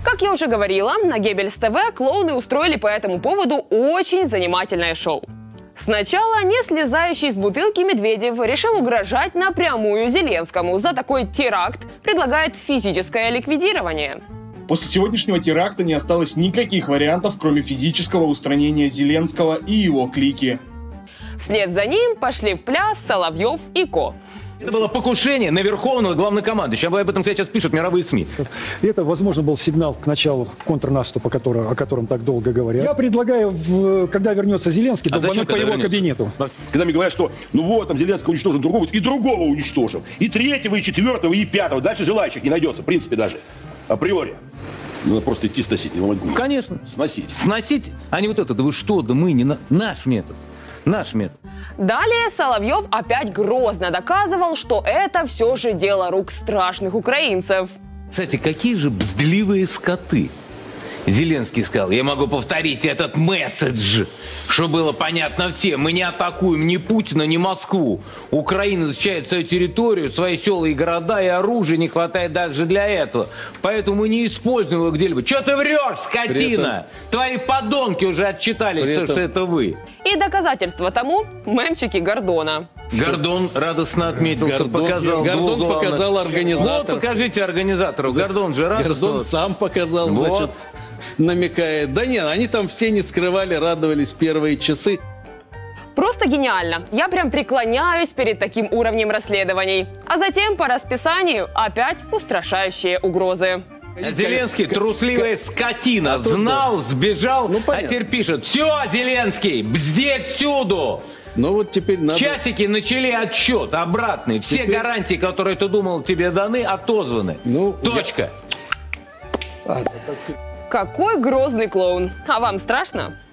Как я уже говорила, на Геббельс ТВ клоуны устроили по этому поводу очень занимательное шоу. Сначала не слезающий с бутылки Медведев решил угрожать напрямую Зеленскому. За такой теракт предлагает физическое ликвидирование. После сегодняшнего теракта не осталось никаких вариантов, кроме физического устранения Зеленского и его клики. Вслед за ним пошли в пляс Соловьев и Ко. Это было покушение на верховного главнокомандующего. Об этом, кстати, сейчас пишут мировые СМИ. Это, возможно, был сигнал к началу контрнаступа, о котором так долго говорят. Я предлагаю, когда вернется Зеленский, долбануть по его кабинету. Когда мне говорят, что ну вот, там Зеленский уничтожил другого, и другого уничтожил. И третьего, и четвертого, и пятого. Дальше желающих не найдется, в принципе, даже. Априори. Надо просто идти сносить, не ломать голову. Конечно. Сносить. Сносить, а не вот это. Да вы что, да мы не наш метод. Наш метод. Далее Соловьев опять грозно доказывал, что это все же дело рук страшных украинцев. Кстати, какие же бздливые скоты. Зеленский сказал: я могу повторить этот месседж, что было понятно всем. Мы не атакуем ни Путина, ни Москву. Украина защищает свою территорию, свои села и города, и оружия не хватает даже для этого. Поэтому мы не используем его где-либо. Че ты врешь, скотина? Твои подонки уже отчитались, что это вы. И доказательство тому – мемчики Гордона. Гордон радостно отметился, Гордон показал организаторов. Вот покажите организатору. Гордон же радостно. Гордон сам показал, вот. Значит, намекает. Да нет, они там все не скрывали, радовались первые часы. Просто гениально. Я прям преклоняюсь перед таким уровнем расследований. А затем по расписанию опять устрашающие угрозы. Зеленский, трусливая скотина, знал, сбежал, а теперь пишет: все, Зеленский, бзди отсюду! Ну вот теперь надо... Часики начали отсчет обратный. Все гарантии, которые ты думал, тебе даны, отозваны. Ну, точка. Какой грозный клоун. А вам страшно?